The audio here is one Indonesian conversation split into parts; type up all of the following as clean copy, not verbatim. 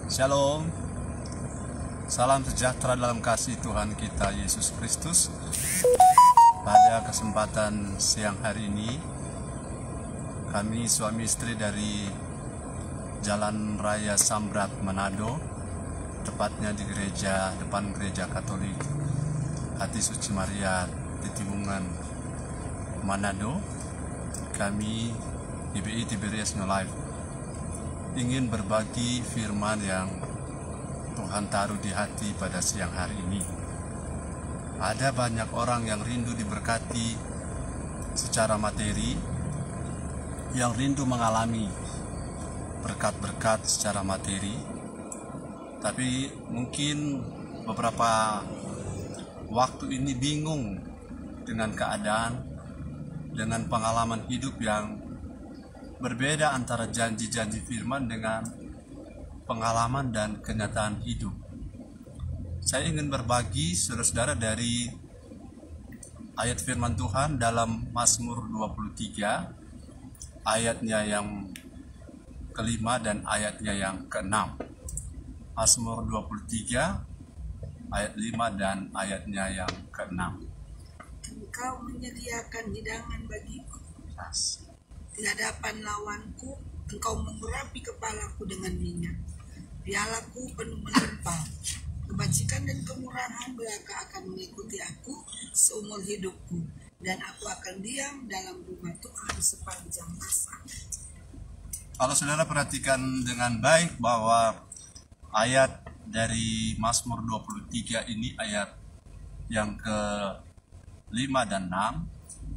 Shalom, salam sejahtera dalam kasih Tuhan kita Yesus Kristus. Pada kesempatan siang hari ini, kami suami istri dari Jalan Raya Sambrat, Manado, tepatnya di depan gereja Katolik Hati Suci Maria di Timbungan, Manado, kami GBI Tiberias New Life ingin berbagi firman yang Tuhan taruh di hati pada siang hari ini. Ada banyak orang yang rindu diberkati secara materi, yang rindu mengalami berkat-berkat secara materi, tapi mungkin beberapa waktu ini bingung dengan keadaan, dengan pengalaman hidup yang berbeda antara janji-janji firman dengan pengalaman dan kenyataan hidup. Saya ingin berbagi saudara-saudara dari ayat firman Tuhan dalam Mazmur 23, ayatnya yang kelima dan ayatnya yang keenam. Mazmur 23, ayat 5 dan ayatnya yang keenam. Engkau menyediakan hidangan bagiku di hadapan lawanku, engkau mengurapi kepalaku dengan minyak. Pialaku penuh melimpah. Kebajikan dan kemurahan belaka akan mengikuti aku seumur hidupku, dan aku akan diam dalam rumah Tuhan sepanjang masa. Kalau saudara perhatikan dengan baik bahwa ayat dari Mazmur 23 ini, ayat yang ke-5 dan 6,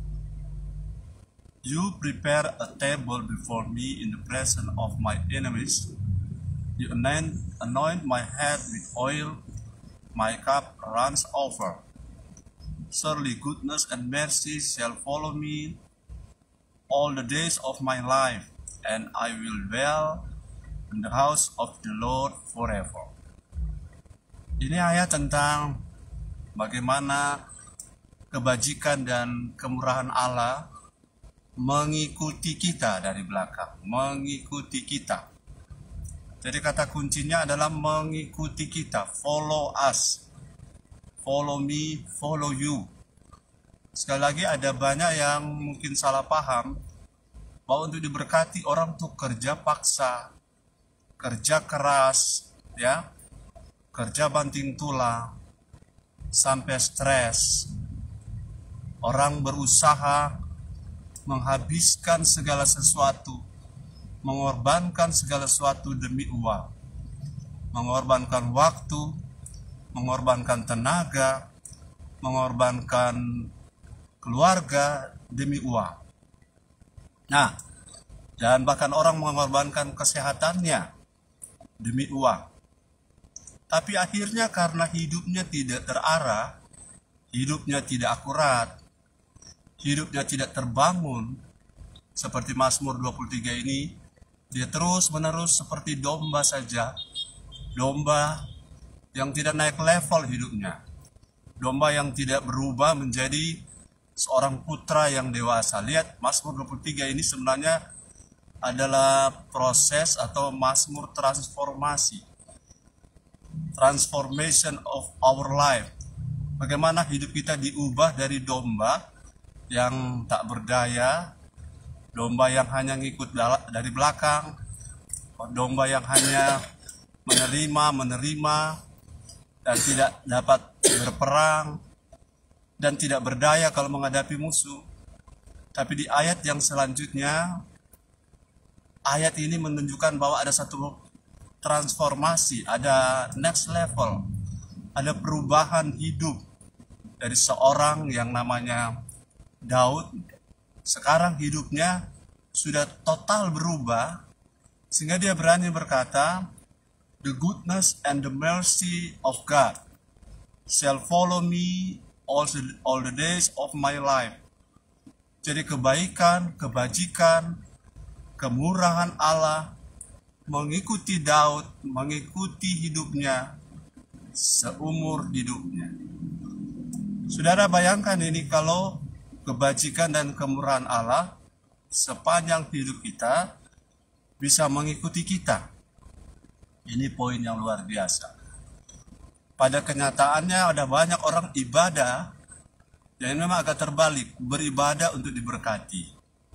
You prepare a table before me in the presence of my enemies. You anoint my head with oil, my cup runs over. Surely goodness and mercy shall follow me all the days of my life, and I will dwell in the house of the Lord forever. Ini ayat tentang bagaimana kebajikan dan kemurahan Allah mengikuti kita dari belakang, mengikuti kita. Jadi kata kuncinya adalah mengikuti kita, follow us, follow me, follow you. Sekali lagi, ada banyak yang mungkin salah paham bahwa untuk diberkati orang tuh kerja paksa, kerja keras, ya, kerja banting tulang, sampai stres. Orang berusaha menghabiskan segala sesuatu, mengorbankan segala sesuatu demi uang, mengorbankan waktu, mengorbankan tenaga, mengorbankan keluarga demi uang. Nah, dan bahkan orang mengorbankan kesehatannya demi uang. Tapi akhirnya karena hidupnya tidak terarah, hidupnya tidak akurat, hidupnya tidak terbangun, seperti Mazmur 23 ini, dia terus-menerus seperti domba saja. Domba yang tidak naik level hidupnya. Domba yang tidak berubah menjadi seorang putra yang dewasa. Lihat, Mazmur 23 ini sebenarnya adalah proses atau Mazmur transformasi. Transformation of our life. Bagaimana hidup kita diubah dari domba yang tak berdaya, domba yang hanya ngikut dari belakang, domba yang hanya menerima dan tidak dapat berperang dan tidak berdaya kalau menghadapi musuh. Tapi di ayat yang selanjutnya, ayat ini menunjukkan bahwa ada satu transformasi, ada next level, ada perubahan hidup dari seorang yang namanya Daud. Sekarang hidupnya sudah total berubah, sehingga dia berani berkata, The goodness and the mercy of God shall follow me all the days of my life. Jadi kebaikan, kebajikan, kemurahan Allah mengikuti Daud, mengikuti hidupnya seumur hidupnya. Saudara bayangkan ini, kalau kebajikan dan kemurahan Allah sepanjang hidup kita bisa mengikuti kita. Ini poin yang luar biasa. Pada kenyataannya ada banyak orang ibadah yang memang agak terbalik. Beribadah untuk diberkati,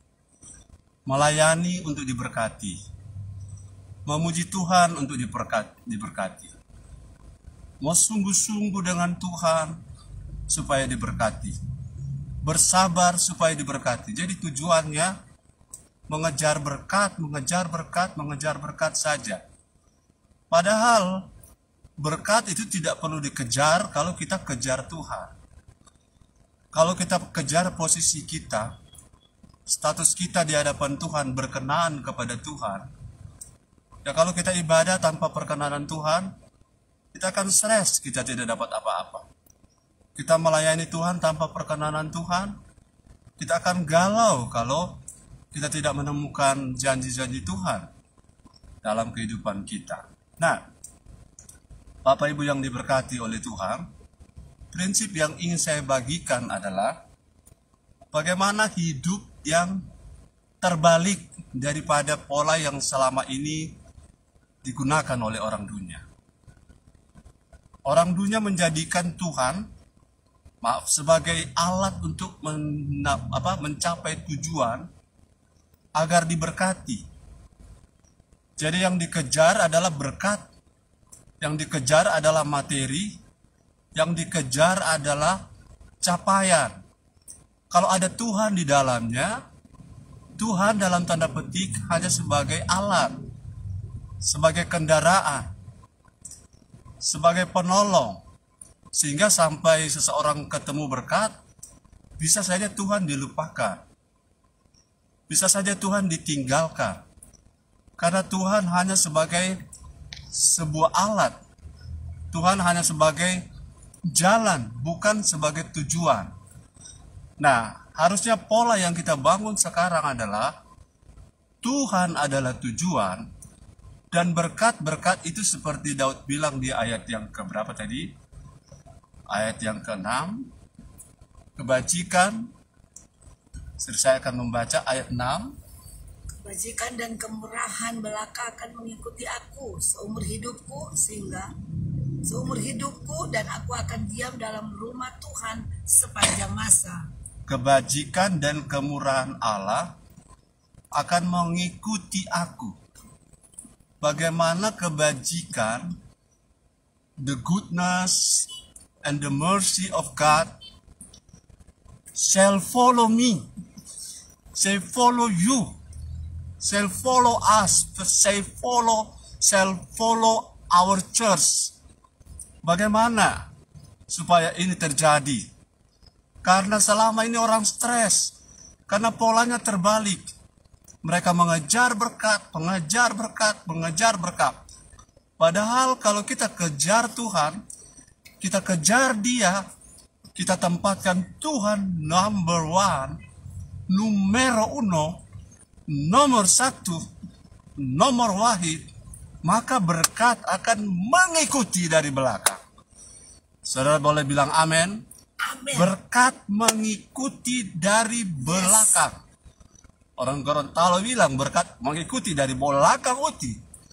melayani untuk diberkati, memuji Tuhan untuk diberkati, mau sungguh-sungguh dengan Tuhan supaya diberkati, bersabar supaya diberkati. Jadi tujuannya mengejar berkat, mengejar berkat, mengejar berkat saja. Padahal berkat itu tidak perlu dikejar kalau kita kejar Tuhan. Kalau kita kejar posisi kita, status kita di hadapan Tuhan, berkenan kepada Tuhan. Ya kalau kita ibadah tanpa perkenanan Tuhan, kita akan stres, kita tidak dapat apa-apa. Kita melayani Tuhan tanpa perkenanan Tuhan, kita akan galau kalau kita tidak menemukan janji-janji Tuhan dalam kehidupan kita. Nah, Bapak Ibu yang diberkati oleh Tuhan, prinsip yang ingin saya bagikan adalah bagaimana hidup yang terbalik daripada pola yang selama ini digunakan oleh orang dunia. Orang dunia menjadikan Tuhan sebagai alat untuk mencapai tujuan agar diberkati. Jadi yang dikejar adalah berkat, yang dikejar adalah materi, yang dikejar adalah capaian. Kalau ada Tuhan di dalamnya, Tuhan dalam tanda petik hanya sebagai alat, sebagai kendaraan, sebagai penolong. Sehingga sampai seseorang ketemu berkat, bisa saja Tuhan dilupakan. Bisa saja Tuhan ditinggalkan. Karena Tuhan hanya sebagai sebuah alat. Tuhan hanya sebagai jalan, bukan sebagai tujuan. Nah, harusnya pola yang kita bangun sekarang adalah Tuhan adalah tujuan, dan berkat-berkat itu seperti Daud bilang di ayat yang keberapa tadi? Ayat yang ke-6, kebajikan. Saya akan membaca ayat 6. Kebajikan dan kemurahan belaka akan mengikuti aku seumur hidupku, sehingga seumur hidupku dan aku akan diam dalam rumah Tuhan sepanjang masa. Kebajikan dan kemurahan Allah akan mengikuti aku. Bagaimana kebajikan, the goodness and the mercy of God shall follow me, shall follow you, shall follow us, shall follow our church. Bagaimana supaya ini terjadi? Karena selama ini orang stres, karena polanya terbalik. Mereka mengejar berkat, mengejar berkat, mengejar berkat. Padahal kalau kita kejar Tuhan, kita kejar Dia, kita tempatkan Tuhan number one, numero uno, nomor satu, nomor wahid, maka berkat akan mengikuti dari belakang. Saudara boleh bilang amin? Amin. Berkat mengikuti dari belakang. Orang Gorontalo bilang berkat mengikuti dari belakang uti.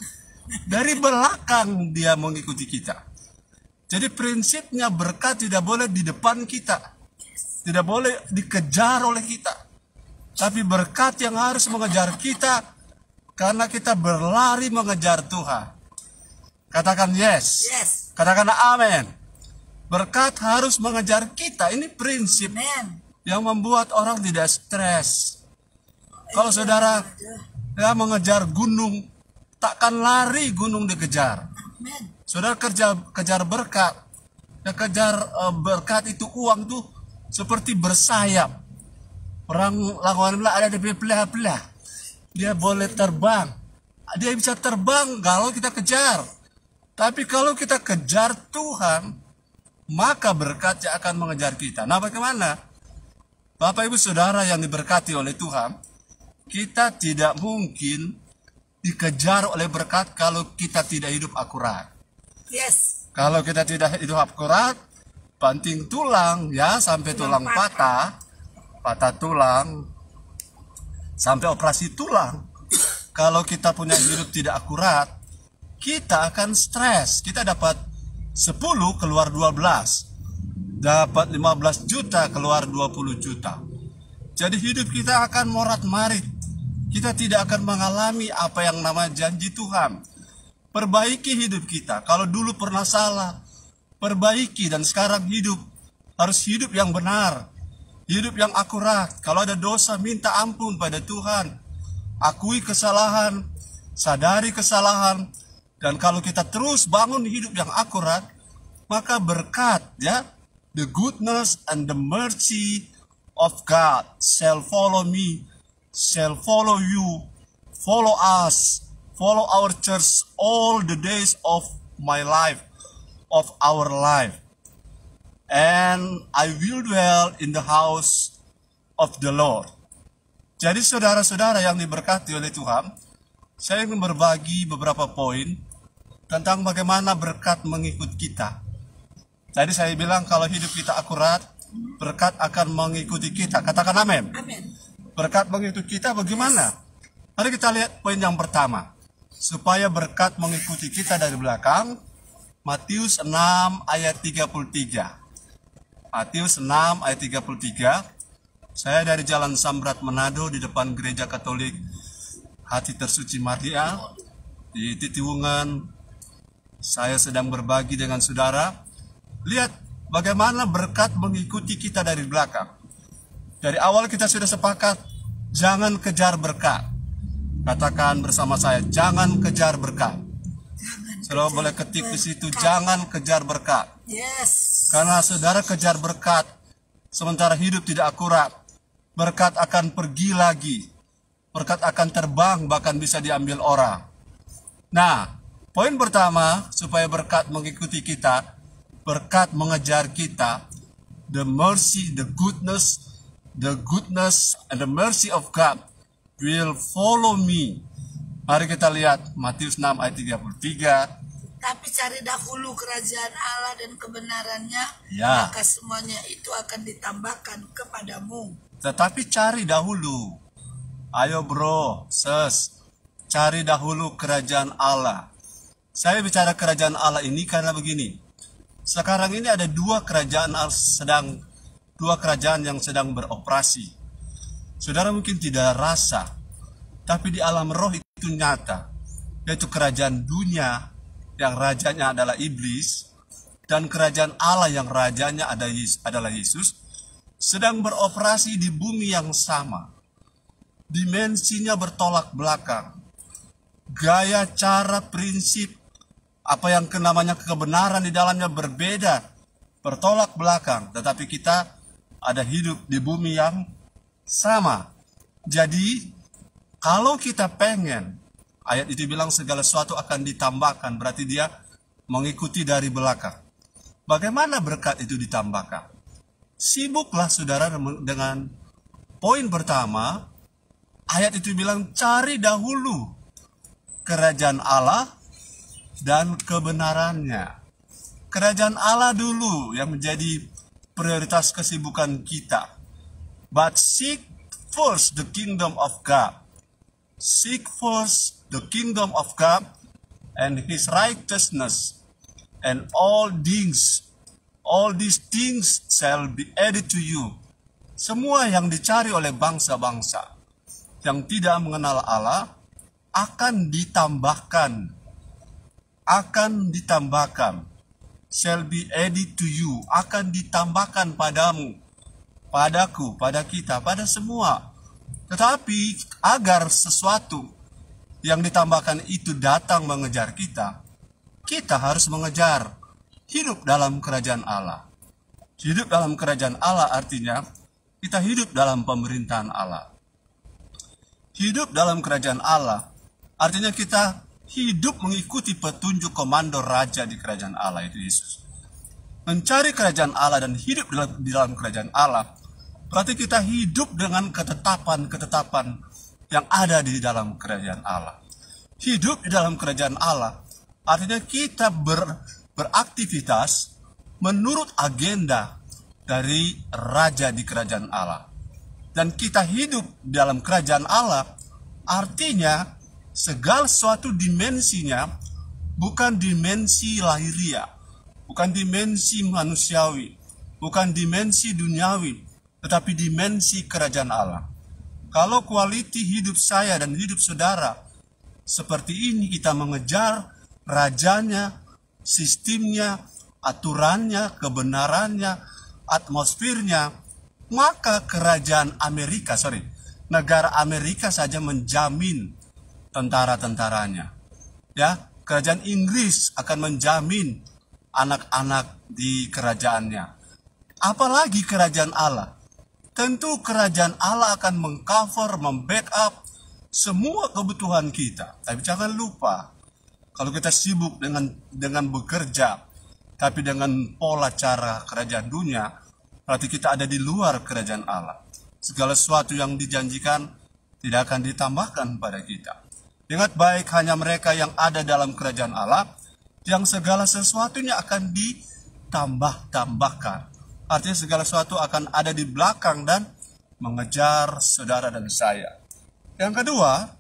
Dari belakang dia mengikuti kita. Jadi prinsipnya berkat tidak boleh di depan kita. Tidak boleh dikejar oleh kita. Tapi berkat yang harus mengejar kita karena kita berlari mengejar Tuhan. Katakan yes. Yes. Katakan amin. Berkat harus mengejar kita. Ini prinsip Amen. yang membuat orang tidak stres. Kalau saudara ya mengejar gunung, takkan lari gunung dikejar. Amen. Saudara kejar berkat. Ya kejar berkat itu uang tuh seperti bersayap. Orang lakukan bilang ada di belah-belah. Dia boleh terbang. Dia bisa terbang kalau kita kejar. Tapi kalau kita kejar Tuhan, maka berkatnya akan mengejar kita. Nah bagaimana? Bapak Ibu Saudara yang diberkati oleh Tuhan, kita tidak mungkin dikejar oleh berkat kalau kita tidak hidup akurat. Yes. Kalau kita tidak hidup akurat, banting tulang ya sampai tulang patah tulang, sampai operasi tulang. Kalau kita punya hidup tidak akurat, kita akan stres. Kita dapat 10 keluar 12. Dapat 15 juta keluar 20 juta. Jadi hidup kita akan morat-marit. Kita tidak akan mengalami apa yang namanya janji Tuhan. Perbaiki hidup kita. Kalau dulu pernah salah, perbaiki, dan sekarang harus hidup yang benar. Hidup yang akurat. Kalau ada dosa, minta ampun pada Tuhan. Akui kesalahan, sadari kesalahan. Dan kalau kita terus bangun hidup yang akurat, maka berkat, ya, the goodness and the mercy of God shall follow me, shall follow you, follow us, follow our church all the days of my life, of our life. And I will dwell in the house of the Lord. Jadi saudara-saudara yang diberkati oleh Tuhan, saya ingin berbagi beberapa poin tentang bagaimana berkat mengikut kita. Tadi saya bilang kalau hidup kita akurat, berkat akan mengikuti kita. Katakan amin. Amin. Berkat mengikuti kita bagaimana? Mari kita lihat poin yang pertama. Supaya berkat mengikuti kita dari belakang, Matius 6 ayat 33. Matius 6 ayat 33. Saya dari Jalan Sambrat Manado di depan Gereja Katolik Hati Tersuci Maria di Titiwungan. Saya sedang berbagi dengan saudara. Lihat bagaimana berkat mengikuti kita dari belakang. Dari awal kita sudah sepakat, jangan kejar berkat. Katakan bersama saya, jangan kejar berkat. Saudara boleh ketik di situ, jangan kejar berkat. Yes. Karena saudara kejar berkat, sementara hidup tidak akurat, berkat akan pergi lagi. Berkat akan terbang, bahkan bisa diambil orang. Nah, poin pertama, supaya berkat mengikuti kita, berkat mengejar kita, the mercy, the goodness and the mercy of God will follow me. Mari kita lihat Matius 6 ayat 33. Tapi cari dahulu kerajaan Allah dan kebenarannya, Ya. maka semuanya itu akan ditambahkan kepadamu. Tetapi cari dahulu. Ayo bro, sis, cari dahulu kerajaan Allah. Saya bicara kerajaan Allah ini karena begini. Sekarang ini ada dua kerajaan yang sedang beroperasi. Saudara mungkin tidak rasa, tapi di alam roh itu nyata. Yaitu kerajaan dunia yang rajanya adalah iblis, dan kerajaan Allah yang rajanya adalah Yesus, sedang beroperasi di bumi yang sama. Dimensinya bertolak belakang. Gaya, cara, prinsip, apa yang namanya kebenaran di dalamnya berbeda, bertolak belakang. Tetapi kita ada hidup di bumi yang sama. Jadi, kalau kita pengen, ayat itu bilang segala sesuatu akan ditambahkan, berarti dia mengikuti dari belakang. Bagaimana berkat itu ditambahkan? Sibuklah saudara dengan poin pertama. Ayat itu bilang cari dahulu kerajaan Allah dan kebenarannya. Kerajaan Allah dulu yang menjadi prioritas kesibukan kita. But seek first the kingdom of God. Seek first the kingdom of God and His righteousness, and all these shall be added to you. Semua yang dicari oleh bangsa-bangsa yang tidak mengenal Allah akan ditambahkan, shall be added to you, akan ditambahkan padamu, padaku, pada kita, pada semua. Tetapi agar sesuatu yang ditambahkan itu datang mengejar kita, kita harus mengejar hidup dalam kerajaan Allah. Hidup dalam kerajaan Allah artinya kita hidup dalam pemerintahan Allah. Hidup dalam kerajaan Allah artinya kita hidup mengikuti petunjuk komando raja di kerajaan Allah, itu Yesus. Mencari kerajaan Allah dan hidup di dalam kerajaan Allah berarti kita hidup dengan ketetapan-ketetapan yang ada di dalam kerajaan Allah. Hidup di dalam kerajaan Allah artinya kita beraktivitas menurut agenda dari raja di kerajaan Allah. Dan kita hidup dalam kerajaan Allah artinya segala suatu dimensinya bukan dimensi lahiriah, bukan dimensi manusiawi, bukan dimensi duniawi, tetapi dimensi kerajaan Allah. Kalau kualiti hidup saya dan hidup saudara seperti ini, kita mengejar rajanya, sistemnya, aturannya, kebenarannya, atmosfernya, maka negara Amerika saja menjamin tentara-tentaranya. Ya, kerajaan Inggris akan menjamin anak-anak di kerajaannya. Apalagi kerajaan Allah. Tentu kerajaan Allah akan mengcover, membackup semua kebutuhan kita. Tapi jangan lupa, kalau kita sibuk dengan bekerja, tapi dengan pola cara kerajaan dunia, berarti kita ada di luar kerajaan Allah. Segala sesuatu yang dijanjikan tidak akan ditambahkan pada kita. Ingat baik, hanya mereka yang ada dalam kerajaan Allah, yang segala sesuatunya akan ditambah-tambahkan. Artinya segala sesuatu akan ada di belakang dan mengejar saudara dan saya. Yang kedua,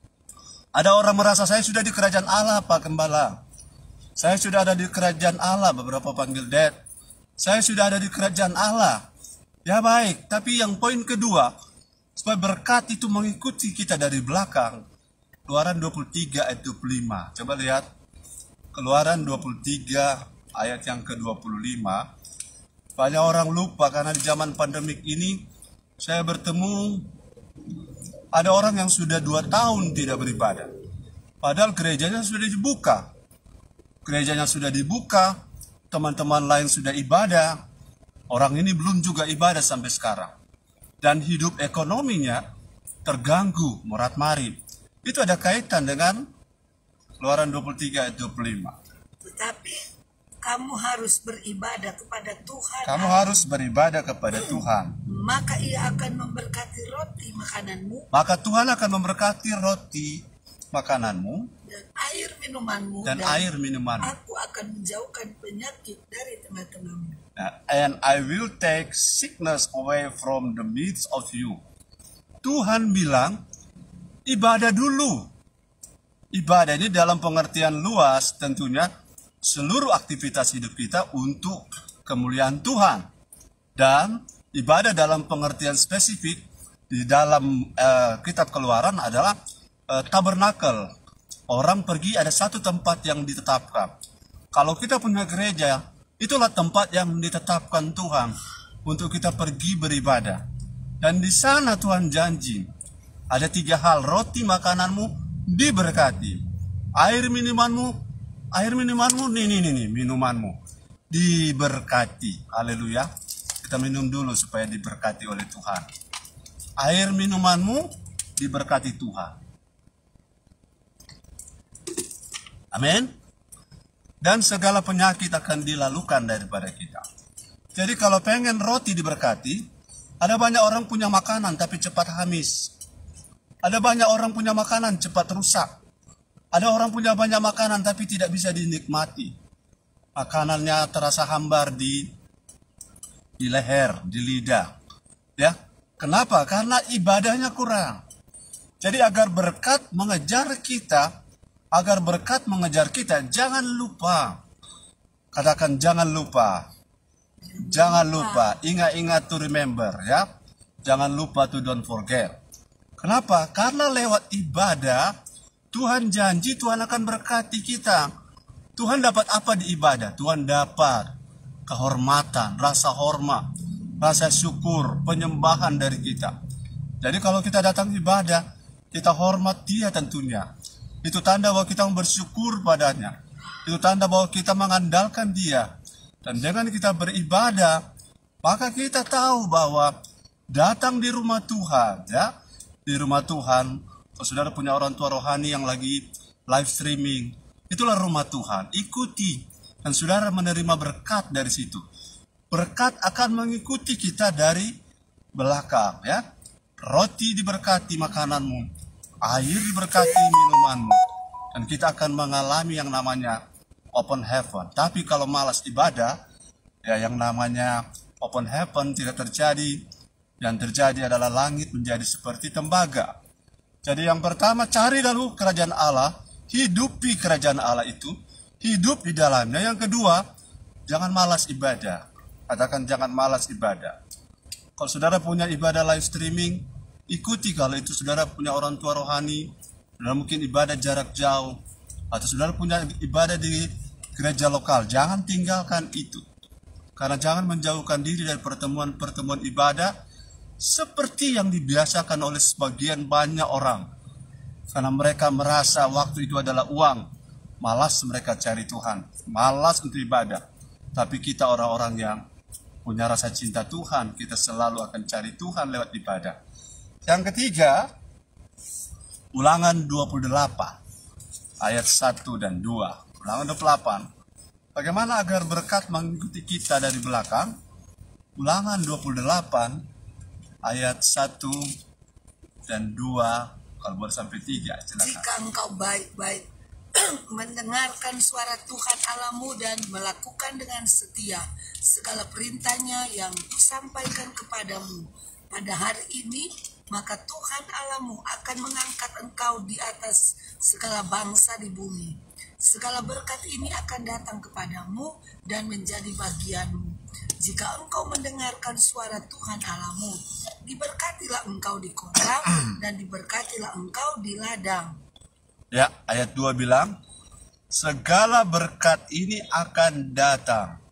ada orang merasa saya sudah di kerajaan Allah, Pak Gembala. Saya sudah ada di kerajaan Allah, beberapa panggil Dad. Saya sudah ada di kerajaan Allah. Ya baik, tapi yang poin kedua, supaya berkat itu mengikuti kita dari belakang. Keluaran 23 ayat 25. Coba lihat. Keluaran 23 ayat yang ke-25. Banyak orang lupa karena di zaman pandemik ini saya bertemu ada orang yang sudah 2 tahun tidak beribadah. Padahal gerejanya sudah dibuka. Gerejanya sudah dibuka, teman-teman lain sudah ibadah. Orang ini belum juga ibadah sampai sekarang. Dan hidup ekonominya terganggu, morat-marit. Itu ada kaitan dengan Keluaran 23 ayat 25. Tetapi kamu harus beribadah kepada Tuhan. Kamu harus beribadah kepada Tuhan. Maka ia akan memberkati roti makananmu. Maka Tuhan akan memberkati roti makananmu. Dan air minumanmu. Dan air minumanmu. Aku akan menjauhkan penyakit dari tengah-tengahmu. And I will take sickness away from the midst of you. Tuhan bilang, ibadah dulu. Ibadah ini dalam pengertian luas tentunya seluruh aktivitas hidup kita untuk kemuliaan Tuhan. Dan ibadah dalam pengertian spesifik di dalam kitab Keluaran adalah tabernakel. Orang pergi ada satu tempat yang ditetapkan. Kalau kita punya gereja, itulah tempat yang ditetapkan Tuhan untuk kita pergi beribadah. Dan di sana Tuhan janji, ada 3 hal, roti makananmu diberkati, air minumanmu, minumanmu diberkati. Haleluya. Kita minum dulu supaya diberkati oleh Tuhan. Air minumanmu diberkati Tuhan. Amin. Dan segala penyakit akan dilalukan daripada kita. Jadi kalau pengen roti diberkati, ada banyak orang punya makanan tapi cepat habis. Ada banyak orang punya makanan cepat rusak. Ada orang punya banyak makanan tapi tidak bisa dinikmati. Makanannya terasa hambar di leher, di lidah. Ya, kenapa? Karena ibadahnya kurang. Jadi agar berkat mengejar kita, jangan lupa. Katakan jangan lupa. Jangan lupa, ingat-ingat to remember ya. Jangan lupa to don't forget. Kenapa? Karena lewat ibadah, Tuhan janji Tuhan akan berkati kita. Tuhan dapat apa di ibadah? Tuhan dapat kehormatan, rasa hormat, rasa syukur, penyembahan dari kita. Jadi kalau kita datang ibadah, kita hormat Dia tentunya. Itu tanda bahwa kita bersyukur padanya. Itu tanda bahwa kita mengandalkan Dia. Dan dengan kita beribadah, maka kita tahu bahwa datang di rumah Tuhan, ya. Di rumah Tuhan, kalau saudara punya orang tua rohani yang lagi live streaming, itulah rumah Tuhan. Ikuti dan saudara menerima berkat dari situ. Berkat akan mengikuti kita dari belakang, ya. Roti diberkati makananmu, air diberkati minumanmu, dan kita akan mengalami yang namanya open heaven. Tapi kalau malas ibadah, ya yang namanya open heaven tidak terjadi. Yang terjadi adalah langit menjadi seperti tembaga. Jadi yang pertama, cari dulu kerajaan Allah, hidupi kerajaan Allah itu, hidup di dalamnya. Yang kedua, jangan malas ibadah. Katakan jangan malas ibadah. Kalau saudara punya ibadah live streaming, ikuti. Kalau itu saudara punya orang tua rohani, saudara mungkin ibadah jarak jauh, atau saudara punya ibadah di gereja lokal, jangan tinggalkan itu. Karena jangan menjauhkan diri dari pertemuan-pertemuan ibadah seperti yang dibiasakan oleh sebagian banyak orang. Karena mereka merasa waktu itu adalah uang, malas mereka cari Tuhan, malas untuk ibadah. Tapi kita orang-orang yang punya rasa cinta Tuhan, kita selalu akan cari Tuhan lewat ibadah. Yang ketiga, Ulangan 28 ayat 1 dan 2. Ulangan 28. Bagaimana agar berkat mengikuti kita dari belakang? Ulangan 28 ayat 1 dan 2. Kalau boleh sampai 3, silakan. Jika engkau baik-baik mendengarkan suara Tuhan Allahmu dan melakukan dengan setia segala perintahnya yang kusampaikan kepadamu pada hari ini, maka Tuhan Allahmu akan mengangkat engkau di atas segala bangsa di bumi. Segala berkat ini akan datang kepadamu dan menjadi bagianmu. Jika engkau mendengarkan suara Tuhan Allahmu, diberkatilah engkau di kota dan diberkatilah engkau di ladang. Ya, ayat 2 bilang, segala berkat ini akan datang.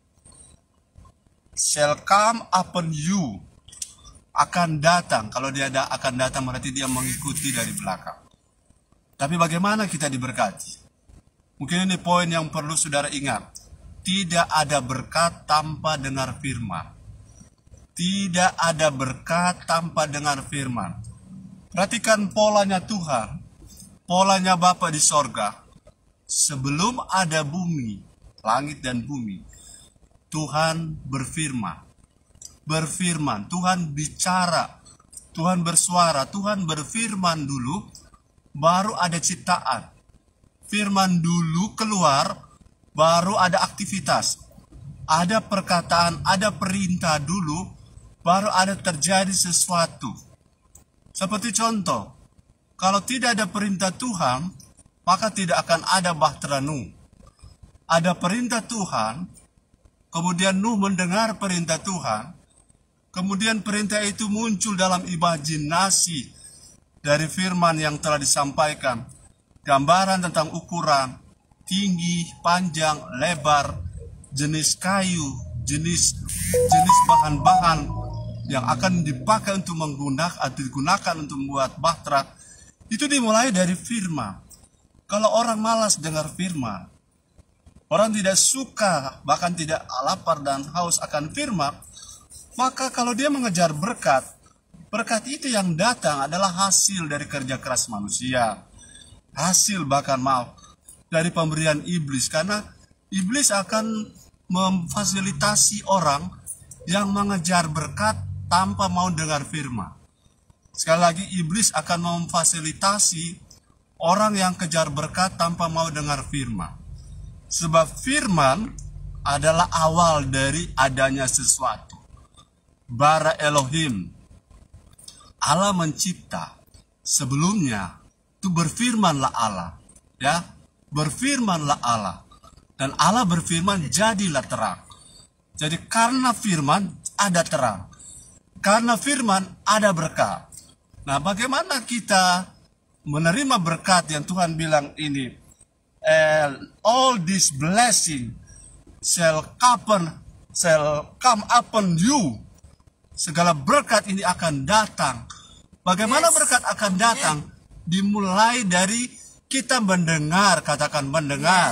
Shall come upon you. Akan datang. Kalau dia akan datang berarti dia mengikuti dari belakang. Tapi bagaimana kita diberkati? Mungkin ini poin yang perlu saudara ingat. Tidak ada berkat tanpa dengar firman. Tidak ada berkat tanpa dengar firman. Perhatikan polanya Tuhan. Polanya Bapa di sorga, sebelum ada bumi, langit dan bumi, Tuhan berfirman, Tuhan bicara, Tuhan bersuara, Tuhan berfirman dulu, baru ada ciptaan. Firman dulu keluar, baru ada aktivitas. Ada perkataan, ada perintah dulu, baru ada terjadi sesuatu. Seperti contoh, kalau tidak ada perintah Tuhan, maka tidak akan ada bahtera Nuh. Ada perintah Tuhan, kemudian Nuh mendengar perintah Tuhan, kemudian perintah itu muncul dalam imajinasi dari firman yang telah disampaikan. Gambaran tentang ukuran, tinggi, panjang, lebar, jenis kayu, jenis bahan-bahan yang akan dipakai untuk menggunakan atau digunakan untuk membuat bahtera. Itu dimulai dari firman. Kalau orang malas dengar firman, orang tidak suka, bahkan tidak lapar dan haus akan firman, maka kalau dia mengejar berkat, berkat itu yang datang adalah hasil dari kerja keras manusia. Hasil bahkan dari pemberian iblis. Karena iblis akan memfasilitasi orang yang mengejar berkat tanpa mau dengar firman. Sekali lagi, iblis akan memfasilitasi orang yang kejar berkat tanpa mau dengar firman. Sebab firman adalah awal dari adanya sesuatu. Bara Elohim. Allah mencipta. Sebelumnya, itu berfirmanlah Allah. Ya, berfirmanlah Allah. Dan Allah berfirman, jadilah terang. Jadi karena firman, ada terang. Karena firman, ada berkat. Nah, bagaimana kita menerima berkat yang Tuhan bilang ini? All this blessing shall come upon you. Segala berkat ini akan datang. Bagaimana berkat akan datang? Dimulai dari kita mendengar, katakan mendengar.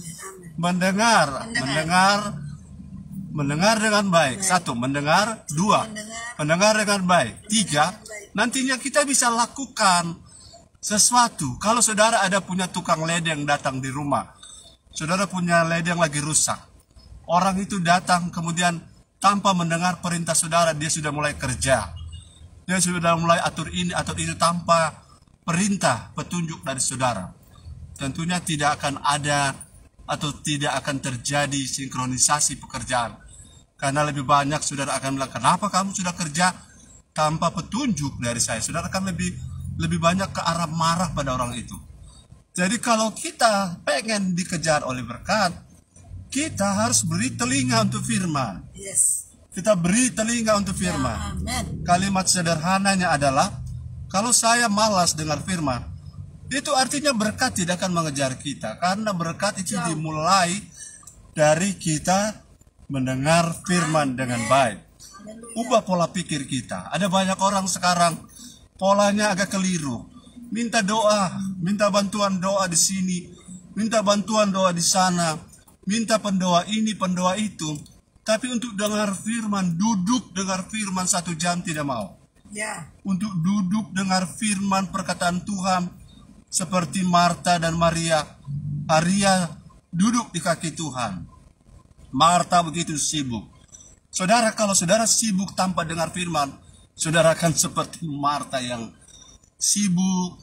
Mendengar dengan baik. 1, mendengar. 2, mendengar dengan baik. 3, nantinya kita bisa lakukan sesuatu. Kalau saudara ada punya tukang ledeng datang di rumah, saudara punya ledeng lagi rusak, orang itu datang kemudian tanpa mendengar perintah saudara, dia sudah mulai kerja, dia sudah mulai atur ini atur itu tanpa perintah petunjuk dari saudara. Tentunya tidak akan ada atau tidak akan terjadi sinkronisasi pekerjaan, karena lebih banyak saudara akan bilang, kenapa kamu sudah kerja tanpa petunjuk dari saya? Saudara akan lebih banyak ke arah marah pada orang itu. Jadi kalau kita pengen dikejar oleh berkat, kita harus beri telinga untuk firman. Yes. Kita beri telinga untuk firman. Ya, amin. Kalimat sederhananya adalah, kalau saya malas dengar firman, itu artinya berkat tidak akan mengejar kita. Karena berkat itu dimulai dari kita mendengar firman dengan baik. Ubah pola pikir kita. Ada banyak orang sekarang polanya agak keliru. Minta doa, minta bantuan doa di sini, minta bantuan doa di sana, minta pendoa ini, pendoa itu. Tapi untuk dengar firman, duduk dengar firman 1 jam tidak mau. Ya. Untuk duduk dengar firman perkataan Tuhan, seperti Marta dan Maria. Maria duduk di kaki Tuhan. Marta begitu sibuk. Saudara, kalau saudara sibuk tanpa dengar firman, saudara akan seperti Marta yang sibuk,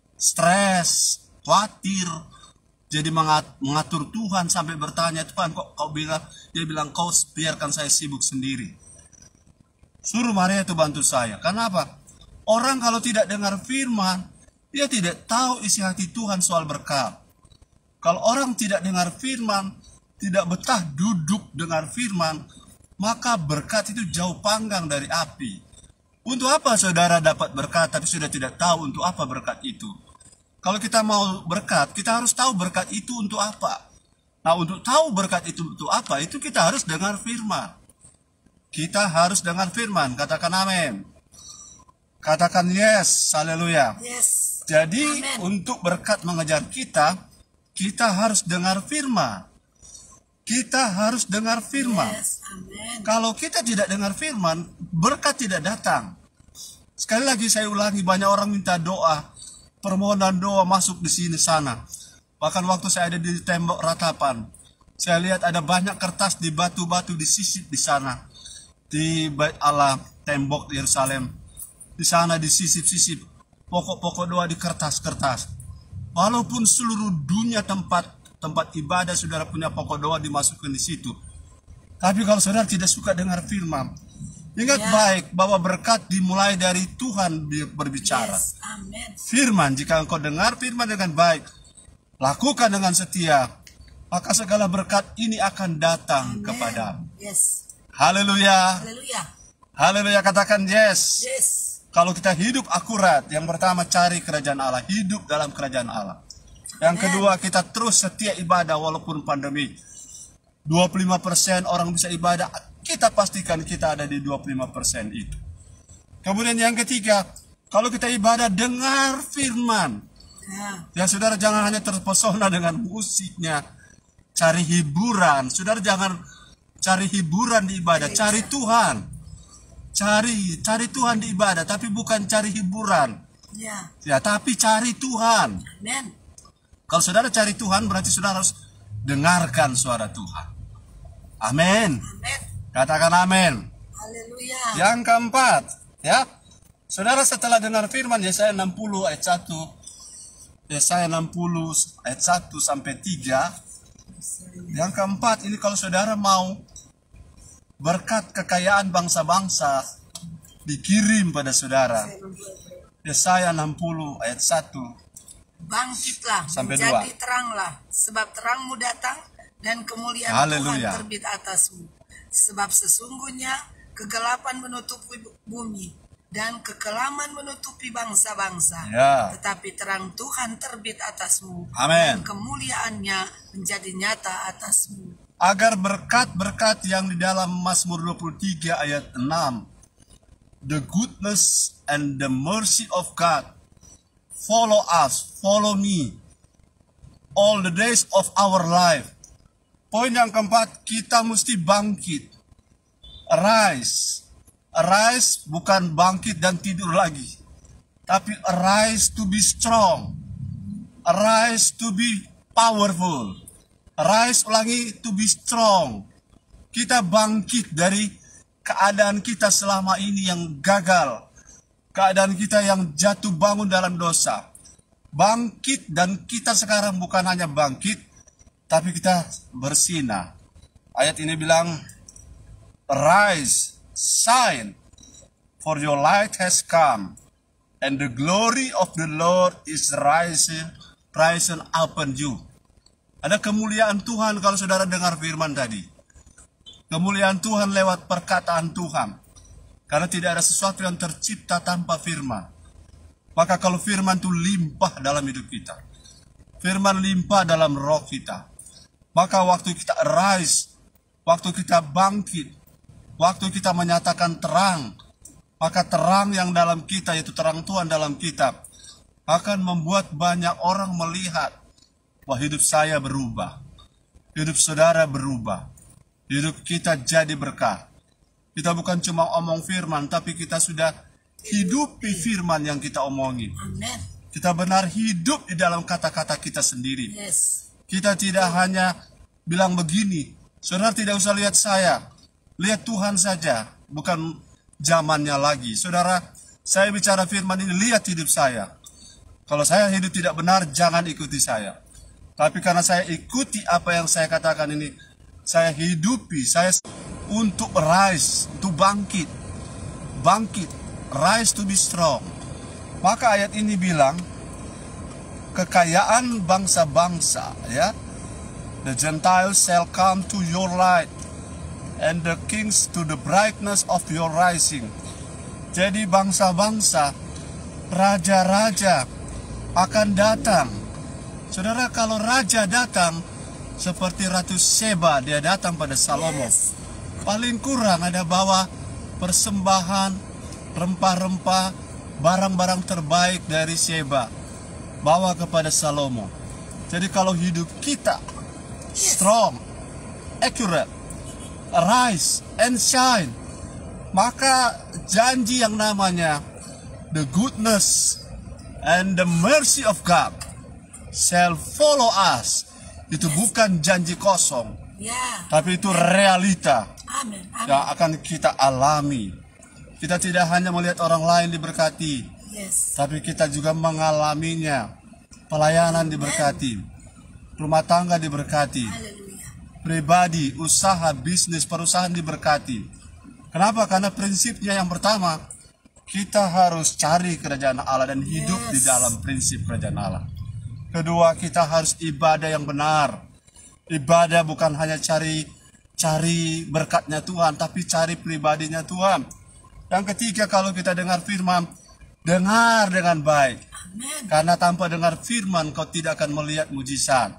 stres, khawatir, jadi mengatur Tuhan sampai bertanya, Tuhan kok kau bilang, dia bilang, kau biarkan saya sibuk sendiri. Suruh Maria itu bantu saya. Kenapa? Orang kalau tidak dengar firman, dia tidak tahu isi hati Tuhan soal berkat. Kalau orang tidak dengar firman, tidak betah duduk dengar firman, maka berkat itu jauh panggang dari api. Untuk apa saudara dapat berkat tapi sudah tidak tahu untuk apa berkat itu? Kalau kita mau berkat, kita harus tahu berkat itu untuk apa. Nah, untuk tahu berkat itu untuk apa, itu kita harus dengar firman. Kita harus dengar firman, katakan amin. Katakan yes, haleluya. Yes. Jadi Amen. untuk berkat mengejar kita, kita harus dengar firman. Kita harus dengar firman. Yes. Amen. Kalau kita tidak dengar firman, berkat tidak datang. Sekali lagi saya ulangi, banyak orang minta doa, permohonan doa masuk di sini sana. Bahkan waktu saya ada di tembok ratapan, saya lihat ada banyak kertas di batu-batu disisip di sana. Di Bait Allah, tembok Yerusalem. Di sana disisip-sisip pokok-pokok doa di kertas-kertas. Walaupun seluruh dunia tempat ibadah saudara punya pokok doa dimasukkan di situ. Tapi kalau saudara tidak suka dengar firman, ingat baik bahwa berkat dimulai dari Tuhan berbicara. Yes. Amen. Firman, jika engkau dengar firman dengan baik, lakukan dengan setia, maka segala berkat ini akan datang kepadamu. Yes. Haleluya. Haleluya. Haleluya, katakan yes. Yes. Kalau kita hidup akurat, yang pertama cari kerajaan Allah, hidup dalam kerajaan Allah. Yang kedua, kita terus setia ibadah walaupun pandemi. 25% orang bisa ibadah, kita pastikan kita ada di 25% itu. Kemudian yang ketiga, kalau kita ibadah, dengar firman. Ya saudara, jangan hanya terpesona dengan musiknya, cari hiburan. Saudara jangan cari hiburan di ibadah, cari Tuhan. Cari Tuhan di ibadah, tapi bukan cari hiburan. Ya, tapi cari Tuhan. Amen. Kalau saudara cari Tuhan, berarti saudara harus dengarkan suara Tuhan. Amin. Amen. Katakan amin. Haleluya. Yang keempat, ya. Saudara setelah dengar firman Yesaya 60 ayat 1, Yesaya 60 ayat 1 sampai 3. Yang keempat, ini kalau saudara mau berkat kekayaan bangsa-bangsa dikirim pada saudara. Yesaya 60 ayat 1. Bangkitlah, Sampai menjadi 2. teranglah, sebab terangmu datang dan kemuliaan Haleluya. Tuhan terbit atasmu. Sebab sesungguhnya kegelapan menutupi bumi dan kekelaman menutupi bangsa-bangsa. Ya. Tetapi terang Tuhan terbit atasmu. Amin. Dan kemuliaannya menjadi nyata atasmu. Agar berkat-berkat yang di dalam Mazmur 23 ayat 6, the goodness and the mercy of God follow us, follow me, all the days of our life. Poin yang keempat, kita mesti bangkit. Arise. Arise bukan bangkit dan tidur lagi, tapi arise to be strong. Arise to be powerful. Arise, ulangi, to be strong. Kita bangkit dari keadaan kita selama ini yang gagal. Keadaan kita yang jatuh bangun dalam dosa. Bangkit, dan kita sekarang bukan hanya bangkit, tapi kita bersinar. Ayat ini bilang, arise, shine, for your light has come, and the glory of the Lord is rising presence upon you. Ada kemuliaan Tuhan kalau saudara dengar firman tadi. Kemuliaan Tuhan lewat perkataan Tuhan. Karena tidak ada sesuatu yang tercipta tanpa firman. Maka kalau firman itu limpah dalam hidup kita, firman limpah dalam roh kita, maka waktu kita arise, waktu kita bangkit, waktu kita menyatakan terang, maka terang yang dalam kita, yaitu terang Tuhan dalam kita, akan membuat banyak orang melihat bahwa hidup saya berubah, hidup saudara berubah, hidup kita jadi berkah. Kita bukan cuma omong firman, tapi kita sudah hidupi firman yang kita omongin. Amen. Kita benar hidup di dalam kata-kata kita sendiri. Yes. Kita tidak hanya bilang begini, saudara tidak usah lihat saya, lihat Tuhan saja, bukan zamannya lagi. Saudara, saya bicara firman ini, lihat hidup saya. Kalau saya hidup tidak benar, jangan ikuti saya. Tapi karena saya ikuti apa yang saya katakan ini, saya hidupi, saya untuk rise, untuk bangkit, rise to be strong. Maka ayat ini bilang, kekayaan bangsa-bangsa, ya, the Gentiles shall come to your light, and the kings to the brightness of your rising. Jadi bangsa-bangsa, raja-raja akan datang. Saudara, kalau raja datang, seperti Ratu Sheba, dia datang pada Salomo. Yes. Paling kurang ada bawa persembahan, rempah-rempah, barang-barang terbaik dari Sheba, bawa kepada Salomo. Jadi kalau hidup kita strong, accurate, arise and shine, maka janji yang namanya the goodness and the mercy of God shall follow us. Itu bukan janji kosong, Ya. tapi itu realita Amin. Amin. yang akan kita alami. Kita tidak hanya melihat orang lain diberkati, Yes. tapi kita juga mengalaminya. Pelayanan diberkati, rumah tangga diberkati, Haleluya. pribadi, usaha, bisnis, perusahaan diberkati. Kenapa? Karena prinsipnya yang pertama, kita harus cari kerajaan Allah dan hidup di dalam prinsip kerajaan Allah. Kedua, kita harus ibadah yang benar. Ibadah bukan hanya cari berkatnya Tuhan, tapi cari pribadinya Tuhan. Yang ketiga, kalau kita dengar firman, dengar dengan baik. Amin. Karena tanpa dengar firman, kau tidak akan melihat mujizat.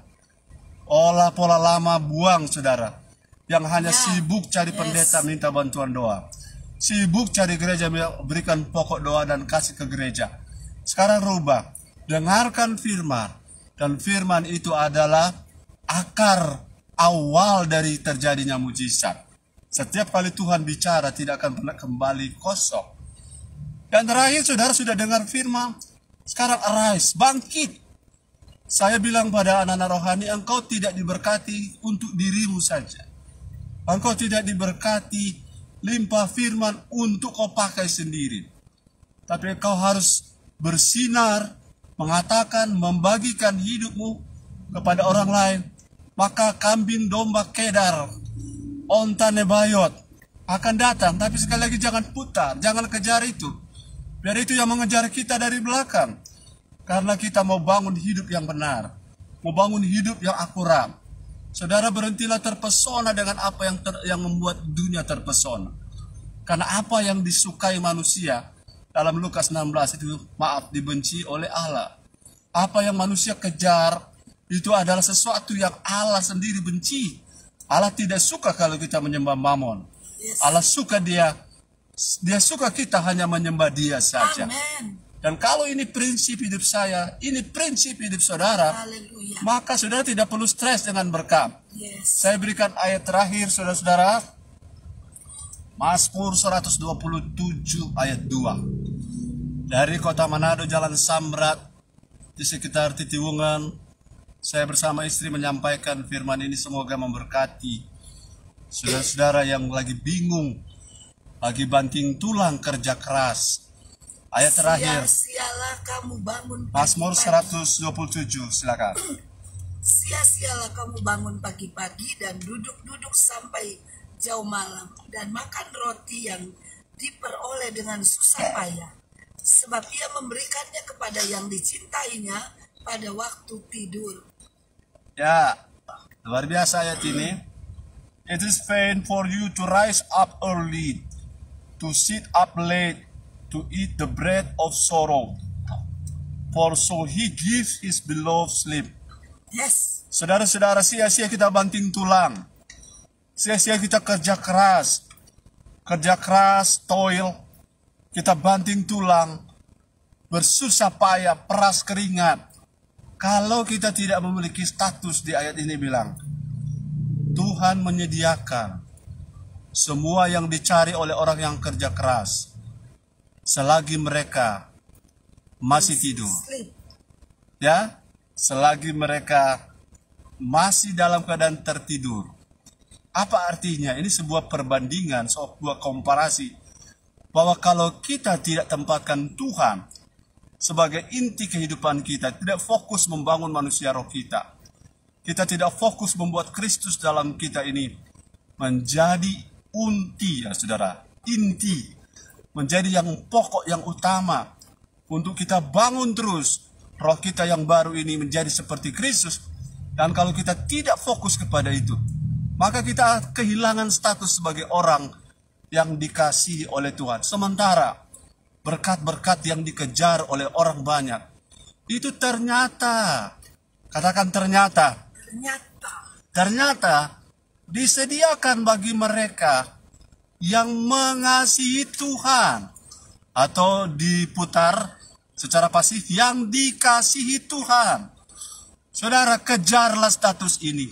Olah pola lama buang, saudara. Yang hanya sibuk cari pendeta minta bantuan doa. Sibuk cari gereja berikan pokok doa dan kasih ke gereja. Sekarang rubah. Dengarkan firman. Dan firman itu adalah akar awal dari terjadinya mujizat. Setiap kali Tuhan bicara tidak akan pernah kembali kosong. Dan terakhir, saudara sudah dengar firman. Sekarang arise, bangkit. Saya bilang pada anak-anak rohani, engkau tidak diberkati untuk dirimu saja. Engkau tidak diberkati limpah firman untuk kau pakai sendiri. Tapi engkau harus bersinar, mengatakan, membagikan hidupmu kepada orang lain. Maka kambing domba Kedar, onta Nebayot akan datang. Tapi sekali lagi jangan putar, jangan kejar itu. Biar itu yang mengejar kita dari belakang. Karena kita mau bangun hidup yang benar, mau bangun hidup yang akurat. Saudara, berhentilah terpesona dengan apa yang membuat dunia terpesona. Karena apa yang disukai manusia, dalam Lukas 16 itu, dibenci oleh Allah. Apa yang manusia kejar, itu adalah sesuatu yang Allah sendiri benci. Allah tidak suka kalau kita menyembah Mammon. Allah suka dia suka kita hanya menyembah dia saja. Amen. Dan kalau ini prinsip hidup saya, ini prinsip hidup saudara, Haleluya. maka saudara tidak perlu stres dengan berkat. Yes. Saya berikan ayat terakhir, saudara-saudara. Mazmur 127 ayat 2. Dari kota Manado, Jalan Samrat, di sekitar Titiwungan, saya bersama istri menyampaikan firman ini, semoga memberkati saudara-saudara yang lagi bingung, lagi banting tulang kerja keras. Ayat terakhir, Sia-sialah kamu bangun Mazmur pagi-pagi. 127, silakan. Sia-sialah kamu bangun pagi-pagi dan duduk-duduk sampai jauh malam dan makan roti yang diperoleh dengan susah payah. Sebab ia memberikannya kepada yang dicintainya pada waktu tidur. Ya, luar biasa ayat ini. It is vain for you to rise up early, to sit up late, to eat the bread of sorrow. For so he gives his beloved sleep. Yes. Saudara-saudara, sia-sia kita banting tulang. Sia-sia kita kerja keras, toil. Kita banting tulang, bersusah payah, peras keringat. Kalau kita tidak memiliki status di ayat ini bilang, Tuhan menyediakan semua yang dicari oleh orang yang kerja keras selagi mereka masih tidur. Ya, selagi mereka masih dalam keadaan tertidur. Apa artinya? Ini sebuah perbandingan, sebuah komparasi bahwa kalau kita tidak tempatkan Tuhan sebagai inti kehidupan kita, tidak fokus membangun manusia roh kita, kita tidak fokus membuat Kristus dalam kita ini menjadi unti, ya saudara, inti, menjadi yang pokok, yang utama untuk kita bangun terus roh kita yang baru ini menjadi seperti Kristus. Dan kalau kita tidak fokus kepada itu, maka kita kehilangan status sebagai orang yang dikasihi oleh Tuhan. Sementara berkat-berkat yang dikejar oleh orang banyak, itu ternyata, katakan ternyata disediakan bagi mereka yang mengasihi Tuhan. Atau diputar secara pasif, yang dikasihi Tuhan. Saudara, kejarlah status ini.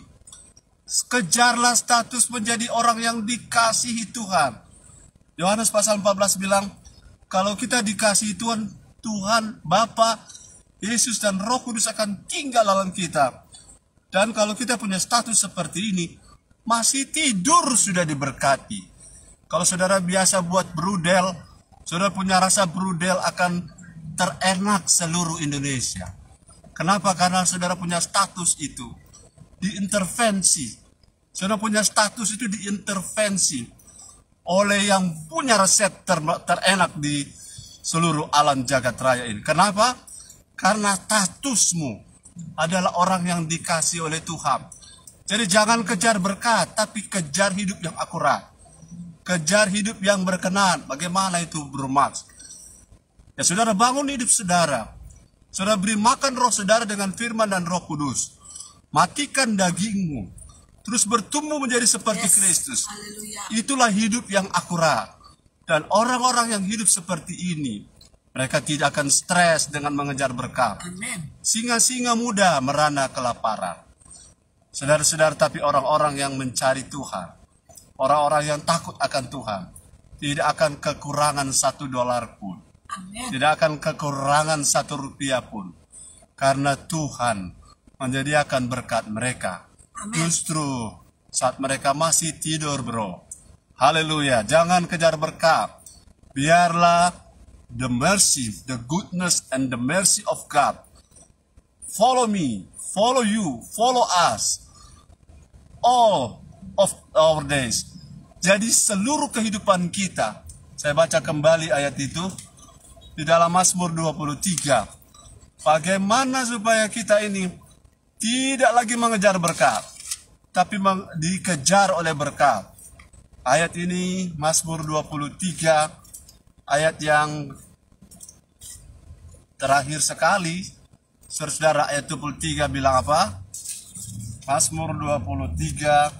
Kejarlah status menjadi orang yang dikasihi Tuhan. Yohanes pasal 14 bilang, kalau kita dikasihi Tuhan, Tuhan, Bapa, Yesus dan Roh Kudus akan tinggal dalam kita. Dan kalau kita punya status seperti ini, masih tidur sudah diberkati. Kalau saudara biasa buat brudel, saudara punya rasa brudel akan terenak seluruh Indonesia. Kenapa? Karena saudara punya status itu diintervensi. Saudara punya status itu diintervensi oleh yang punya resep terenak di seluruh alam jagat raya ini. Kenapa? Karena statusmu adalah orang yang dikasih oleh Tuhan. Jadi jangan kejar berkat, tapi kejar hidup yang akurat. Kejar hidup yang berkenan. Bagaimana itu bermaksud? Ya, saudara bangun hidup saudara. Saudara beri makan roh saudara dengan firman dan Roh Kudus. Matikan dagingmu. Terus bertumbuh menjadi seperti Kristus. Itulah hidup yang akurat. Dan orang-orang yang hidup seperti ini, mereka tidak akan stres dengan mengejar berkat. Singa-singa muda merana kelaparan. Saudara-saudara, tapi orang-orang yang mencari Tuhan, orang-orang yang takut akan Tuhan, tidak akan kekurangan $1 pun. Tidak akan kekurangan $1 pun. Karena Tuhan menyediakan berkat mereka. Justru saat mereka masih tidur, bro. Haleluya. Jangan kejar berkat. Biarlah the mercy, the goodness and the mercy of God follow me, follow you, follow us all of our days. Jadi seluruh kehidupan kita. Saya baca kembali ayat itu di dalam Mazmur 23. Bagaimana supaya kita ini tidak lagi mengejar berkat, tapi dikejar oleh berkat. Ayat ini Mazmur 23, ayat yang terakhir sekali. Saudara, ayat 23 bilang apa? Mazmur 23,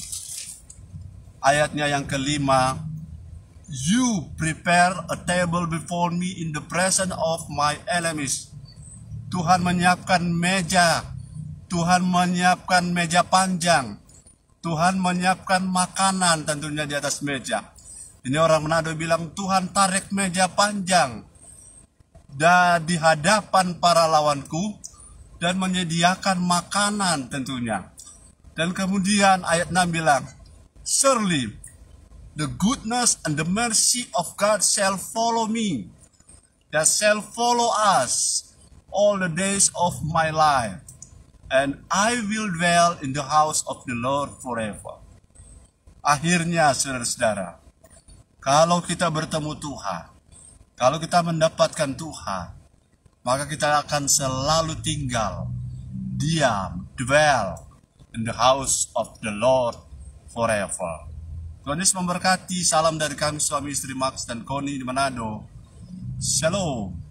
ayatnya yang kelima. You prepare a table before me in the presence of my enemies. Tuhan menyiapkan meja. Tuhan menyiapkan meja panjang. Tuhan menyiapkan makanan tentunya di atas meja. Ini orang Manado bilang, Tuhan tarik meja panjang di hadapan para lawanku dan menyediakan makanan tentunya. Dan kemudian ayat 6 bilang, surely the goodness and the mercy of God shall follow me, that shall follow us all the days of my life. And I will dwell in the house of the Lord forever. Akhirnya, saudara-saudara, kalau kita bertemu Tuhan, kalau kita mendapatkan Tuhan, maka kita akan selalu tinggal, diam, dwell in the house of the Lord forever. Tuhan Yesus memberkati. Salam dari kami suami istri Max dan Connie di Manado. Shalom.